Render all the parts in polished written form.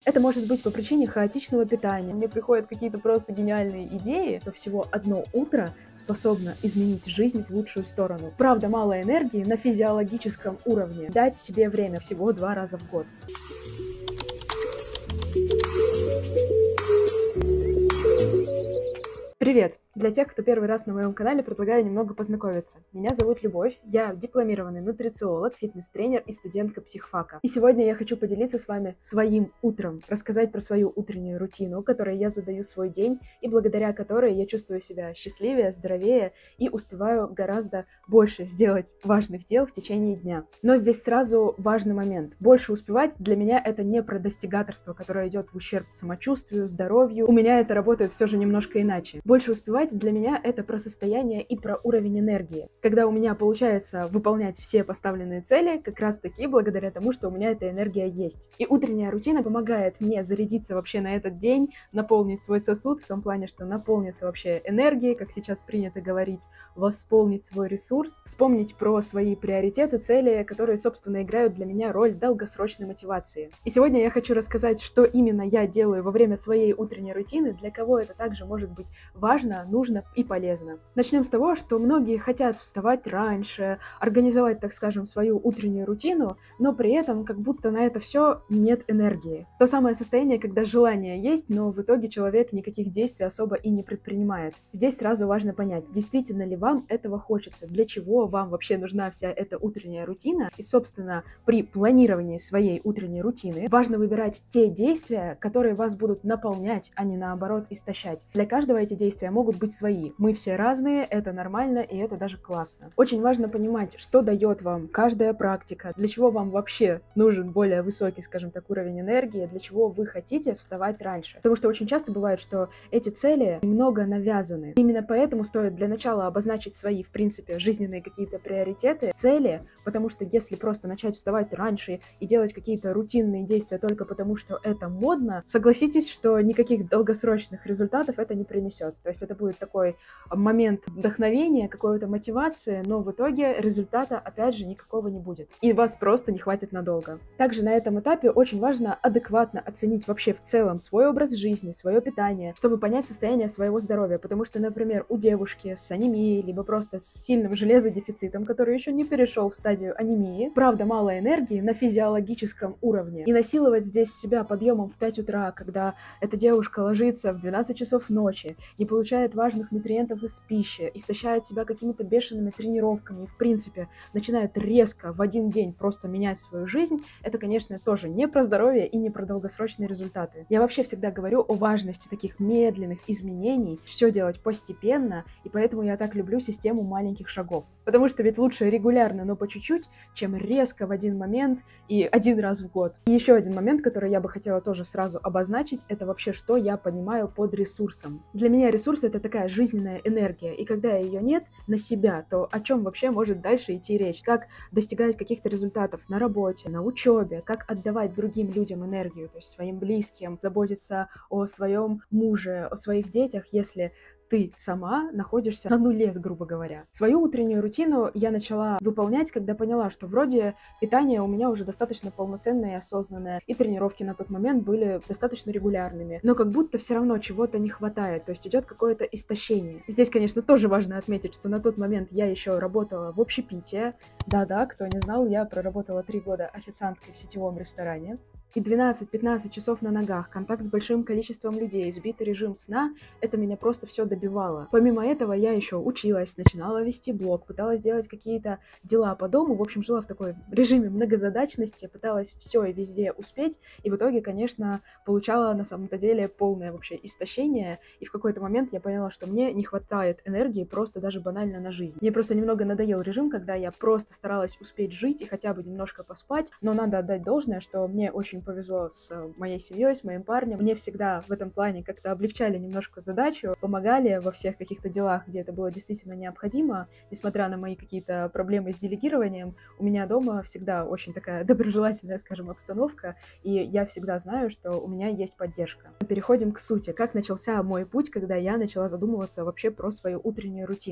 Это может быть по причине хаотичного питания. Мне приходят какие-то просто гениальные идеи, то всего одно утро способно изменить жизнь в лучшую сторону. Правда, мало энергии на физиологическом уровне. Дать себе время всего 2 раза в год. Привет! Для тех, кто первый раз на моем канале, предлагаю немного познакомиться. Меня зовут Любовь, я дипломированный нутрициолог, фитнес-тренер и студентка психфака. И сегодня я хочу поделиться с вами своим утром, рассказать про свою утреннюю рутину, которой я задаю свой день, и благодаря которой я чувствую себя счастливее, здоровее и успеваю гораздо больше сделать важных дел в течение дня. Но здесь сразу важный момент. Больше успевать для меня это не про достигаторство, которое идет в ущерб самочувствию, здоровью. У меня это работает все же немножко иначе. Больше успевать для меня это про состояние и про уровень энергии. Когда у меня получается выполнять все поставленные цели, как раз таки благодаря тому, что у меня эта энергия есть. И утренняя рутина помогает мне зарядиться вообще на этот день, наполнить свой сосуд, в том плане, что наполниться вообще энергией, как сейчас принято говорить, восполнить свой ресурс, вспомнить про свои приоритеты, цели, которые, собственно, играют для меня роль долгосрочной мотивации. И сегодня я хочу рассказать, что именно я делаю во время своей утренней рутины, для кого это также может быть важно, нужно и полезно. Начнем с того, что многие хотят вставать раньше, организовать, так скажем, свою утреннюю рутину, но при этом как будто на это все нет энергии. То самое состояние, когда желание есть, но в итоге человек никаких действий особо и не предпринимает. Здесь сразу важно понять, действительно ли вам этого хочется, для чего вам вообще нужна вся эта утренняя рутина. И, собственно, при планировании своей утренней рутины важно выбирать те действия, которые вас будут наполнять, а не наоборот истощать. Для каждого эти действия могут быть свои. Мы все разные, это нормально и это даже классно. Очень важно понимать, что дает вам каждая практика, для чего вам вообще нужен более высокий, скажем так, уровень энергии, для чего вы хотите вставать раньше. Потому что очень часто бывает, что эти цели немного навязаны. Именно поэтому стоит для начала обозначить свои, в принципе, жизненные какие-то приоритеты, цели, потому что если просто начать вставать раньше и делать какие-то рутинные действия только потому, что это модно, согласитесь, что никаких долгосрочных результатов это не принесет. То есть это будет такой момент вдохновения, какой-то мотивации, но в итоге результата, опять же, никакого не будет. И вас просто не хватит надолго. Также на этом этапе очень важно адекватно оценить вообще в целом свой образ жизни, свое питание, чтобы понять состояние своего здоровья. Потому что, например, у девушки с анемией, либо просто с сильным железодефицитом, который еще не перешел в стадию анемии, правда, мало энергии на физиологическом уровне. И насиловать здесь себя подъемом в 5 утра, когда эта девушка ложится в 12 часов ночи, не получает важных нутриентов из пищи, истощает себя какими-то бешеными тренировками и, в принципе, начинает резко в один день просто менять свою жизнь, это, конечно, тоже не про здоровье и не про долгосрочные результаты. Я вообще всегда говорю о важности таких медленных изменений, все делать постепенно, и поэтому я так люблю систему маленьких шагов. Потому что ведь лучше регулярно, но по чуть-чуть, чем резко в один момент и один раз в год. И еще один момент, который я бы хотела тоже сразу обозначить, это вообще, что я понимаю под ресурсом. Для меня ресурс — это такая жизненная энергия, и когда ее нет на себя, то о чем вообще может дальше идти речь? Как достигать каких-то результатов на работе, на учебе, как отдавать другим людям энергию, то есть своим близким, заботиться о своем муже, о своих детях, если ты сама находишься на нуле, грубо говоря. Свою утреннюю рутину я начала выполнять, когда поняла, что вроде питание у меня уже достаточно полноценное и осознанное, и тренировки на тот момент были достаточно регулярными, но как будто все равно чего-то не хватает, то есть идет какое-то истощение. Здесь, конечно, тоже важно отметить, что на тот момент я еще работала в общепите. Да-да, кто не знал, я проработала 3 года официанткой в сетевом ресторане. И 12-15 часов на ногах, контакт с большим количеством людей, сбитый режим сна, это меня просто все добивало. Помимо этого, я еще училась, начинала вести блог, пыталась делать какие-то дела по дому, в общем, жила в такой режиме многозадачности, пыталась все и везде успеть, и в итоге, конечно, получала на самом-то деле полное вообще истощение, и в какой-то момент я поняла, что мне не хватает энергии просто даже банально на жизнь. Мне просто немного надоел режим, когда я просто старалась успеть жить и хотя бы немножко поспать, но надо отдать должное, что мне очень повезло с моей семьей, с моим парнем. Мне всегда в этом плане как-то облегчали немножко задачу, помогали во всех каких-то делах, где это было действительно необходимо. Несмотря на мои какие-то проблемы с делегированием, у меня дома всегда очень такая доброжелательная, скажем, обстановка, и я всегда знаю, что у меня есть поддержка. Переходим к сути. Как начался мой путь, когда я начала задумываться вообще про свою утреннюю рутину.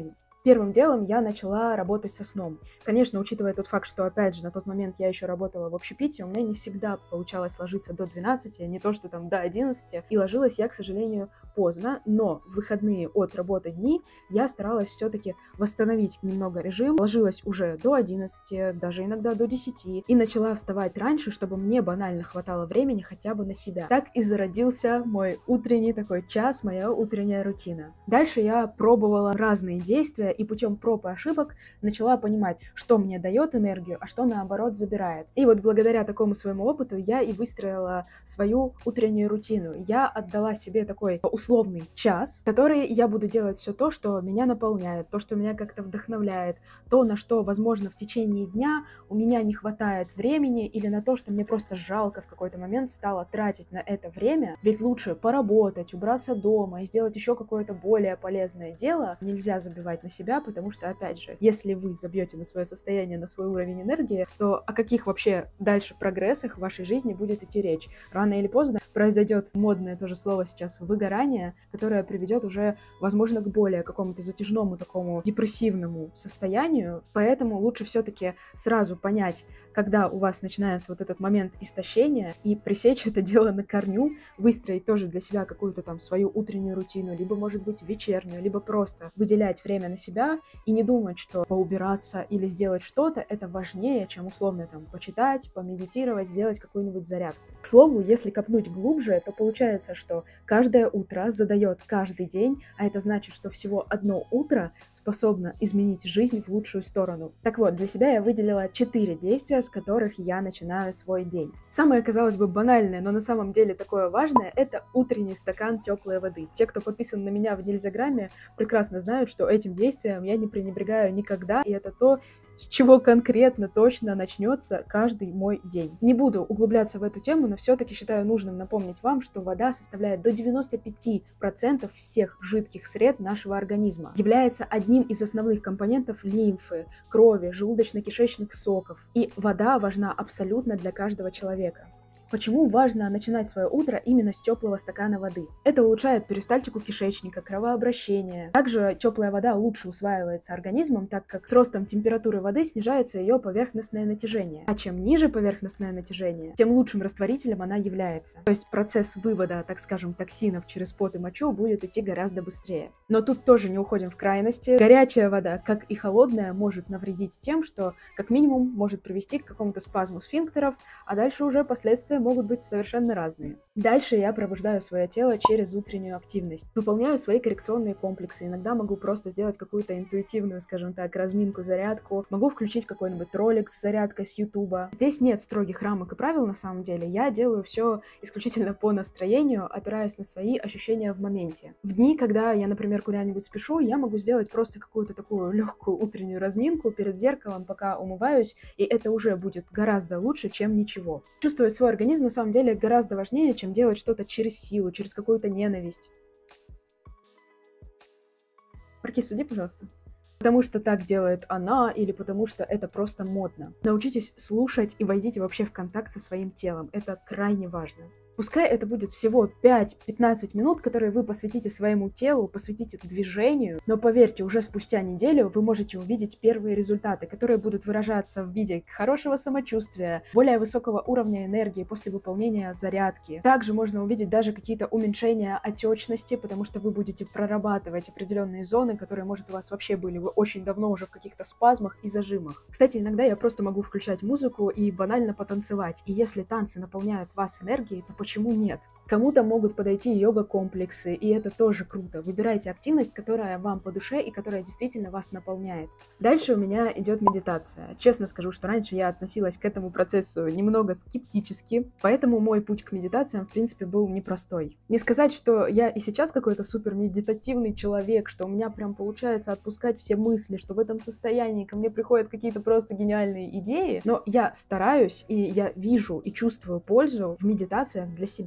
Первым делом я начала работать со сном. Конечно, учитывая тот факт, что, опять же, на тот момент я еще работала в общепите, у меня не всегда получалось ложиться до 12, не то что там до 11, и ложилась я, к сожалению, поздно, но в выходные от работы дни я старалась все-таки восстановить немного режим, ложилась уже до 11, даже иногда до 10, и начала вставать раньше, чтобы мне банально хватало времени хотя бы на себя. Так и зародился мой утренний такой час, моя утренняя рутина. Дальше я пробовала разные действия и путем проб и ошибок начала понимать, что мне дает энергию, а что наоборот забирает. И вот благодаря такому своему опыту я и выстроила свою утреннюю рутину. Я отдала себе такой условный час, в который я буду делать все то, что меня наполняет, то, что меня как-то вдохновляет, то, на что, возможно, в течение дня у меня не хватает времени, или на то, что мне просто жалко в какой-то момент стало тратить на это время. Ведь лучше поработать, убраться дома и сделать еще какое-то более полезное дело. Нельзя забивать на себя, потому что, опять же, если вы забьете на свое состояние, на свой уровень энергии, то о каких вообще дальше прогрессах в вашей жизни будет идти речь? Рано или поздно произойдет модное тоже слово сейчас выгорание, которое приведет уже, возможно, к более какому-то затяжному такому депрессивному состоянию. Поэтому лучше все-таки сразу понять, когда у вас начинается вот этот момент истощения, и пресечь это дело на корню, выстроить тоже для себя какую-то там свою утреннюю рутину, либо, может быть, вечернюю, либо просто выделять время на себя и не думать, что поубираться или сделать что-то это важнее, чем условно там почитать, помедитировать, сделать какую-нибудь зарядку. К слову, если копнуть глубже, то получается, что каждое утро задает каждый день, а это значит, что всего одно утро способно изменить жизнь в лучшую сторону. Так вот, для себя я выделила 4 действия, с которых я начинаю свой день. Самое, казалось бы, банальное, но на самом деле такое важное, это утренний стакан теплой воды. Те, кто подписан на меня в Нельзяграме, прекрасно знают, что этим действием я не пренебрегаю никогда, и это то, с чего конкретно точно начнется каждый мой день. Не буду углубляться в эту тему, но все-таки считаю нужным напомнить вам, что вода составляет до 95% всех жидких сред нашего организма, является одним из основных компонентов лимфы, крови, желудочно-кишечных соков, и вода важна абсолютно для каждого человека. Почему важно начинать свое утро именно с теплого стакана воды? Это улучшает перистальтику кишечника, кровообращение. Также теплая вода лучше усваивается организмом, так как с ростом температуры воды снижается ее поверхностное натяжение. А чем ниже поверхностное натяжение, тем лучшим растворителем она является. То есть процесс вывода, так скажем, токсинов через пот и мочу будет идти гораздо быстрее. Но тут тоже не уходим в крайности. Горячая вода, как и холодная, может навредить тем, что как минимум может привести к какому-то спазму сфинктеров, а дальше уже последствия могут быть совершенно разные. Дальше я пробуждаю свое тело через утреннюю активность. Выполняю свои коррекционные комплексы. Иногда могу просто сделать какую-то интуитивную, скажем так, разминку, зарядку. Могу включить какой-нибудь ролик с зарядкой с Ютуба. Здесь нет строгих рамок и правил на самом деле. Я делаю все исключительно по настроению, опираясь на свои ощущения в моменте. В дни, когда я, например, куда-нибудь спешу, я могу сделать просто какую-то такую легкую утреннюю разминку перед зеркалом, пока умываюсь, и это уже будет гораздо лучше, чем ничего. Чувствовать свой организм на самом деле гораздо важнее, чем делать что-то через силу, через какую-то ненависть. Маркиз, суди, пожалуйста. Потому что так делает она, или потому что это просто модно. Научитесь слушать и войдите вообще в контакт со своим телом. Это крайне важно. Пускай это будет всего 5-15 минут, которые вы посвятите своему телу, посвятите движению, но поверьте, уже спустя неделю вы можете увидеть первые результаты, которые будут выражаться в виде хорошего самочувствия, более высокого уровня энергии после выполнения зарядки. Также можно увидеть даже какие-то уменьшения отечности, потому что вы будете прорабатывать определенные зоны, которые, может, у вас вообще были вы очень давно уже в каких-то спазмах и зажимах. Кстати, иногда я просто могу включать музыку и банально потанцевать, и если танцы наполняют вас энергией, то почему нет? Кому-то могут подойти йога-комплексы, и это тоже круто. Выбирайте активность, которая вам по душе и которая действительно вас наполняет. Дальше у меня идет медитация. Честно скажу, что раньше я относилась к этому процессу немного скептически, поэтому мой путь к медитациям, в принципе, был непростой. Не сказать, что я и сейчас какой-то супер медитативный человек, что у меня прям получается отпускать все мысли, что в этом состоянии ко мне приходят какие-то просто гениальные идеи, но я стараюсь, и я вижу и чувствую пользу в медитациях для себя. Но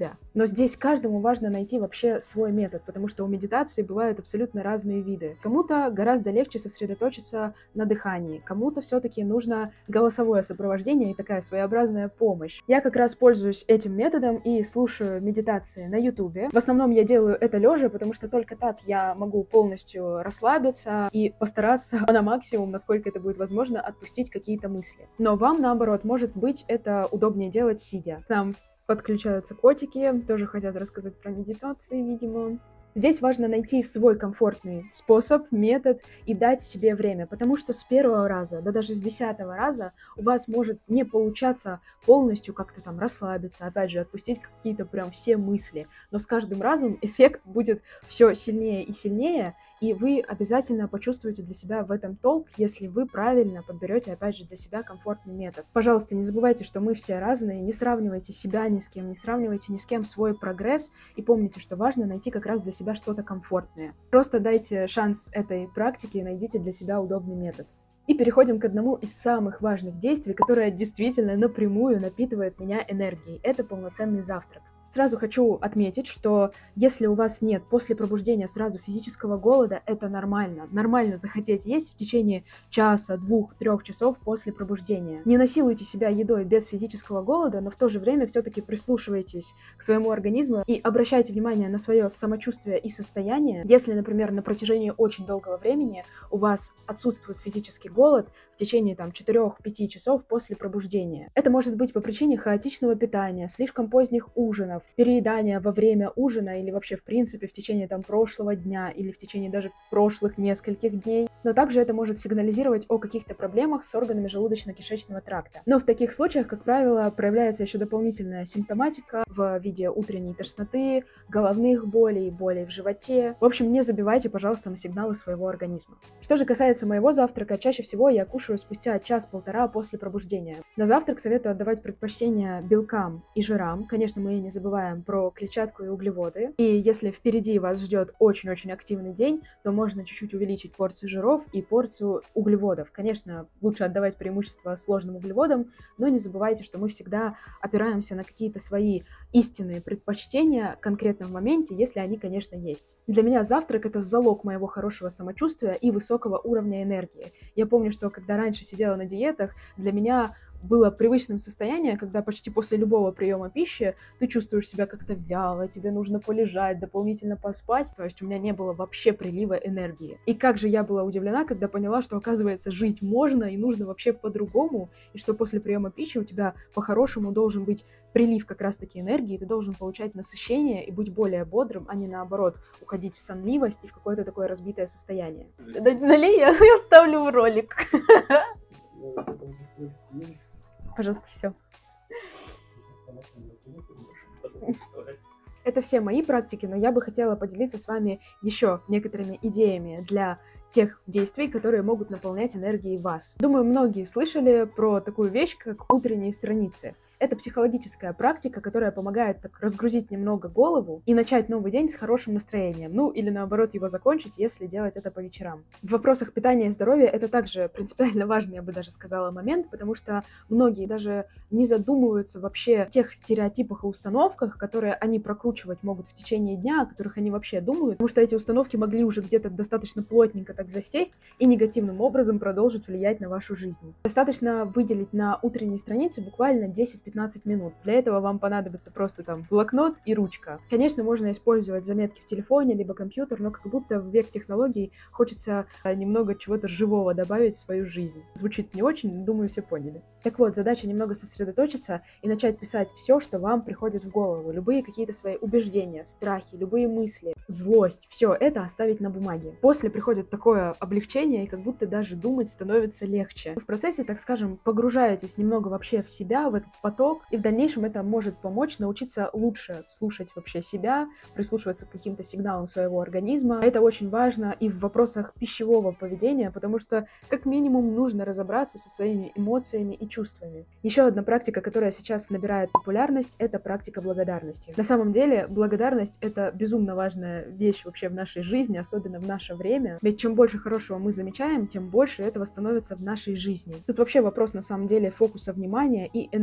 здесь каждому важно найти вообще свой метод, потому что у медитации бывают абсолютно разные виды. Кому-то гораздо легче сосредоточиться на дыхании, кому-то все-таки нужно голосовое сопровождение и такая своеобразная помощь. Я как раз пользуюсь этим методом и слушаю медитации на YouTube. В основном я делаю это лежа, потому что только так я могу полностью расслабиться и постараться на максимум, насколько это будет возможно, отпустить какие-то мысли. Но вам, наоборот, может быть, это удобнее делать сидя. К нам подключаются котики, тоже хотят рассказать про медитации, видимо. Здесь важно найти свой комфортный способ, метод и дать себе время, потому что с первого раза, да даже с 10-го раза у вас может не получаться полностью как-то там расслабиться, опять же, отпустить какие-то прям все мысли, но с каждым разом эффект будет все сильнее и сильнее, и вы обязательно почувствуете для себя в этом толк, если вы правильно подберете, опять же, для себя комфортный метод. Пожалуйста, не забывайте, что мы все разные, не сравнивайте себя ни с кем, не сравнивайте ни с кем свой прогресс, и помните, что важно найти как раз для себя что-то комфортное. Просто дайте шанс этой практике и найдите для себя удобный метод. И переходим к одному из самых важных действий, которое действительно напрямую напитывает меня энергией. Это полноценный завтрак. Сразу хочу отметить, что если у вас нет после пробуждения сразу физического голода, это нормально. Нормально захотеть есть в течение часа, 2-3 часов после пробуждения. Не насилуйте себя едой без физического голода, но в то же время все-таки прислушивайтесь к своему организму и обращайте внимание на свое самочувствие и состояние. Если, например, на протяжении очень долгого времени у вас отсутствует физический голод в течение 4-5 часов после пробуждения. Это может быть по причине хаотичного питания, слишком поздних ужинов, переедания во время ужина или вообще в принципе в течение прошлого дня или в течение даже прошлых нескольких дней. Но также это может сигнализировать о каких-то проблемах с органами желудочно-кишечного тракта. Но в таких случаях, как правило, проявляется еще дополнительная симптоматика в виде утренней тошноты, головных болей, болей в животе. В общем, не забивайте, пожалуйста, на сигналы своего организма. Что же касается моего завтрака, чаще всего я кушаю спустя час-полтора после пробуждения. На завтрак советую отдавать предпочтение белкам и жирам. Конечно, мы не забываем про клетчатку и углеводы. И если впереди вас ждет очень-очень активный день, то можно чуть-чуть увеличить порцию жиров и порцию углеводов. Конечно, лучше отдавать преимущество сложным углеводам, но не забывайте, что мы всегда опираемся на какие-то свои истинные предпочтения конкретно в моменте, если они, конечно, есть. Для меня завтрак — это залог моего хорошего самочувствия и высокого уровня энергии. Я помню, что когда раньше сидела на диетах, для меня было привычным состояние, когда почти после любого приема пищи ты чувствуешь себя как-то вяло, тебе нужно полежать, дополнительно поспать, то есть у меня не было вообще прилива энергии. И как же я была удивлена, когда поняла, что, оказывается, жить можно и нужно вообще по-другому, и что после приема пищи у тебя по-хорошему должен быть прилив как раз-таки энергии, ты должен получать насыщение и быть более бодрым, а не наоборот, уходить в сонливость и в какое-то такое разбитое состояние. Налей, я вставлю ролик. Пожалуйста, все. Это все мои практики, но я бы хотела поделиться с вами еще некоторыми идеями для тех действий, которые могут наполнять энергией вас. Думаю, многие слышали про такую вещь, как утренние страницы. Это психологическая практика, которая помогает так разгрузить немного голову и начать новый день с хорошим настроением. Ну, или наоборот, его закончить, если делать это по вечерам. В вопросах питания и здоровья это также принципиально важный, я бы даже сказала, момент, потому что многие даже не задумываются вообще о тех стереотипах и установках, которые они прокручивать могут в течение дня, о которых они вообще думают, потому что эти установки могли уже где-то достаточно плотненько так засесть и негативным образом продолжить влиять на вашу жизнь. Достаточно выделить на утренней странице буквально 10-15 минут. Для этого вам понадобится просто блокнот и ручка. Конечно, можно использовать заметки в телефоне, либо компьютер, но как будто в век технологий хочется немного чего-то живого добавить в свою жизнь. Звучит не очень, но думаю, все поняли. Так вот, задача немного сосредоточиться и начать писать все, что вам приходит в голову. Любые какие-то свои убеждения, страхи, любые мысли, злость. Все это оставить на бумаге. После приходит такое облегчение, и как будто даже думать становится легче. Вы в процессе, так скажем, погружаетесь немного вообще в себя, в этот поток, и в дальнейшем это может помочь научиться лучше слушать вообще себя, прислушиваться к каким-то сигналам своего организма. Это очень важно и в вопросах пищевого поведения, потому что как минимум нужно разобраться со своими эмоциями и чувствами. Еще одна практика, которая сейчас набирает популярность, это практика благодарности. На самом деле, благодарность — это безумно важная вещь вообще в нашей жизни, особенно в наше время. Ведь чем больше хорошего мы замечаем, тем больше этого становится в нашей жизни. Тут вообще вопрос на самом деле фокуса внимания и энергии.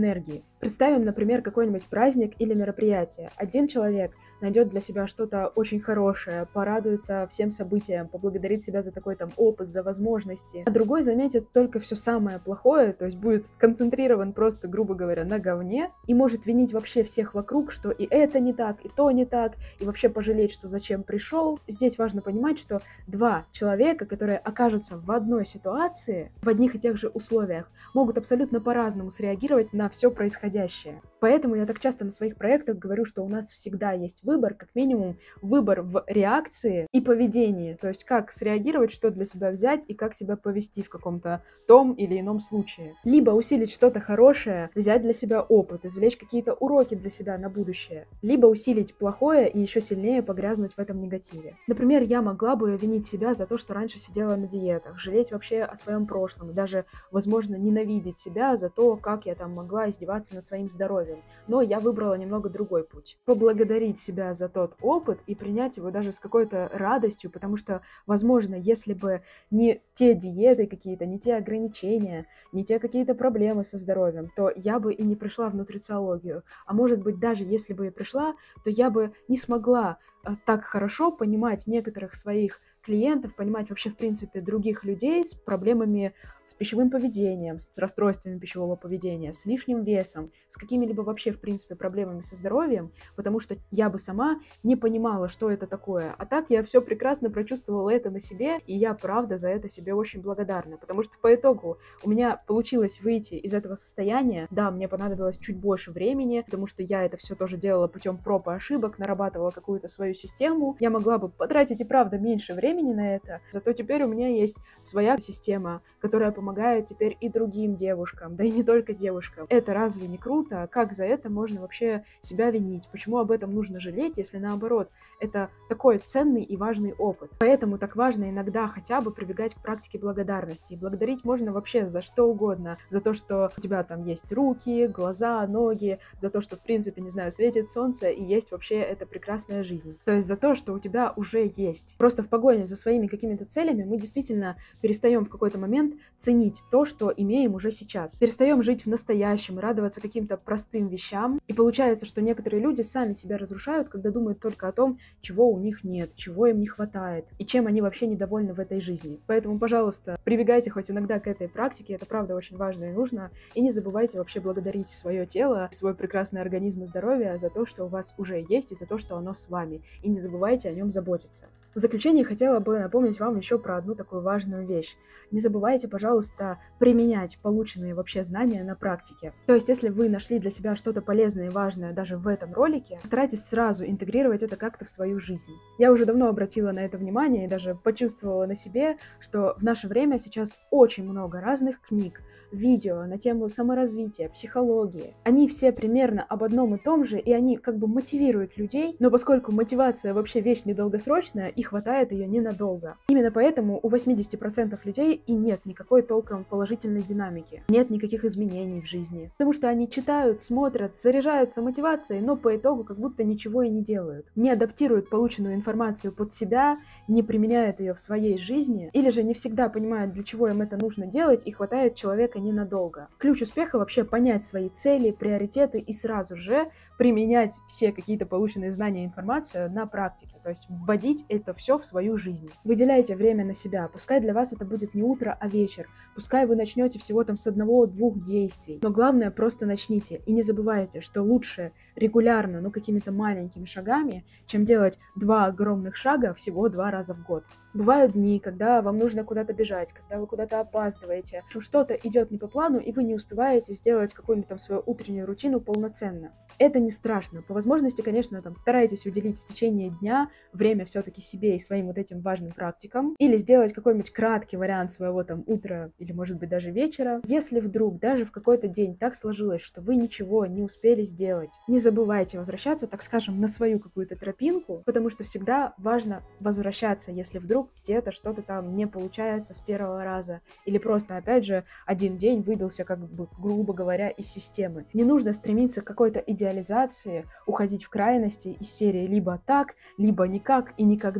Представим, например, какой-нибудь праздник или мероприятие. Один человек найдет для себя что-то очень хорошее, порадуется всем событиям, поблагодарит себя за такой там опыт, за возможности. А другой заметит только все самое плохое, то есть будет концентрирован просто, грубо говоря, на говне и может винить вообще всех вокруг, что и это не так, и то не так, и вообще пожалеть, что зачем пришел. Здесь важно понимать, что два человека, которые окажутся в одной ситуации, в одних и тех же условиях, могут абсолютно по-разному среагировать на все происходящее. Поэтому я так часто на своих проектах говорю, что у нас всегда есть выбор, как минимум выбор в реакции и поведении, то есть как среагировать, что для себя взять и как себя повести в каком-то том или ином случае. Либо усилить что-то хорошее, взять для себя опыт, извлечь какие-то уроки для себя на будущее, либо усилить плохое и еще сильнее погрязнуть в этом негативе. Например, я могла бы винить себя за то, что раньше сидела на диетах, жалеть вообще о своем прошлом и даже, возможно, ненавидеть себя за то, как я там могла издеваться над своим здоровьем. Но я выбрала немного другой путь. Поблагодарить себя за тот опыт и принять его даже с какой-то радостью, потому что, возможно, если бы не те диеты какие-то, не те ограничения, не те какие-то проблемы со здоровьем, то я бы и не пришла в нутрициологию. А может быть, даже если бы и пришла, то я бы не смогла так хорошо понимать некоторых своих клиентов, понимать вообще, в принципе, других людей с проблемами с пищевым поведением, с расстройствами пищевого поведения, с лишним весом, с какими-либо вообще, в принципе, проблемами со здоровьем, потому что я бы сама не понимала, что это такое. А так я все прекрасно прочувствовала это на себе, и я, правда, за это себе очень благодарна, потому что по итогу у меня получилось выйти из этого состояния. Да, мне понадобилось чуть больше времени, потому что я это все тоже делала путем проб и ошибок, нарабатывала какую-то свою систему. Я могла бы потратить и правда меньше времени на это, зато теперь у меня есть своя система, которая помогает теперь и другим девушкам, да и не только девушкам. Это разве не круто? Как за это можно вообще себя винить? Почему об этом нужно жалеть, если наоборот, это такой ценный и важный опыт? Поэтому так важно иногда хотя бы прибегать к практике благодарности. И благодарить можно вообще за что угодно. За то, что у тебя там есть руки, глаза, ноги, за то, что, в принципе, не знаю, светит солнце и есть вообще эта прекрасная жизнь. То есть за то, что у тебя уже есть. Просто в погоне за своими какими-то целями мы действительно перестаем в какой-то момент ценить то, что имеем уже сейчас. Перестаем жить в настоящем и радоваться каким-то простым вещам. И получается, что некоторые люди сами себя разрушают, когда думают только о том, чего у них нет, чего им не хватает и чем они вообще недовольны в этой жизни. Поэтому, пожалуйста, прибегайте хоть иногда к этой практике, это правда очень важно и нужно. И не забывайте вообще благодарить свое тело, свой прекрасный организм и здоровье за то, что у вас уже есть и за то, что оно с вами. И не забывайте о нем заботиться. В заключение хотела бы напомнить вам еще про одну такую важную вещь. Не забывайте, пожалуйста, применять полученные вообще знания на практике. То есть, если вы нашли для себя что-то полезное и важное даже в этом ролике, старайтесь сразу интегрировать это как-то в свою жизнь. Я уже давно обратила на это внимание и даже почувствовала на себе, что в наше время сейчас очень много разных книг, видео на тему саморазвития, психологии. Они все примерно об одном и том же, и они как бы мотивируют людей, но поскольку мотивация вообще вещь недолгосрочная, и хватает ее ненадолго. Именно поэтому у 80% людей и нет никакой толком положительной динамики, нет никаких изменений в жизни. Потому что они читают, смотрят, заряжаются мотивацией, но по итогу как будто ничего и не делают. Не адаптируют полученную информацию под себя, не применяют ее в своей жизни, или же не всегда понимают, для чего им это нужно делать, и хватает человека ненадолго. Ключ успеха вообще понять свои цели, приоритеты и сразу же применять все какие-то полученные знания и информацию на практике, то есть вводить это все в свою жизнь. Выделяйте время на себя, пускай для вас это будет не утро, а вечер, пускай вы начнете всего там с 1-2 действий, но главное просто начните и не забывайте, что лучше регулярно, какими-то маленькими шагами, чем делать 2 огромных шага всего 2 раза в год. Бывают дни, когда вам нужно куда-то бежать, когда вы куда-то опаздываете, что-то идет не по плану, и вы не успеваете сделать какую-нибудь там свою утреннюю рутину полноценно. Это не страшно. По возможности, конечно, старайтесь уделить в течение дня время все-таки себе и своим вот этим важным практикам, или сделать какой-нибудь краткий вариант своего там утра или, может быть, даже вечера. Если вдруг даже в какой-то день так сложилось, что вы ничего не успели сделать, не забывайте возвращаться, так скажем, на свою какую-то тропинку, потому что всегда важно возвращаться, если вдруг где-то что-то там не получается с первого раза, или просто, опять же, один день выбился, как бы, грубо говоря, из системы. Не нужно стремиться к какой-то идеализации, уходить в крайности из серии либо так, либо никак и никогда.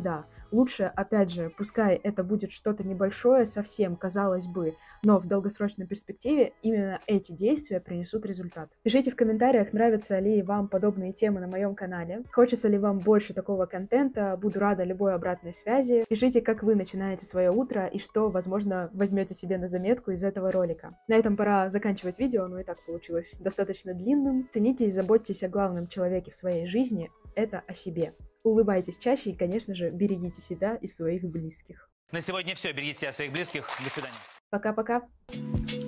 Лучше, опять же, пускай это будет что-то небольшое совсем, казалось бы, но в долгосрочной перспективе именно эти действия принесут результат. Пишите в комментариях, нравятся ли вам подобные темы на моем канале, хочется ли вам больше такого контента, буду рада любой обратной связи. Пишите, как вы начинаете свое утро и что, возможно, возьмете себе на заметку из этого ролика. На этом пора заканчивать видео, оно и так получилось достаточно длинным. Цените и заботьтесь о главном человеке в своей жизни, это о себе. Улыбайтесь чаще и, конечно же, берегите себя и своих близких. На сегодня все. Берегите себя и своих близких. До свидания. Пока-пока.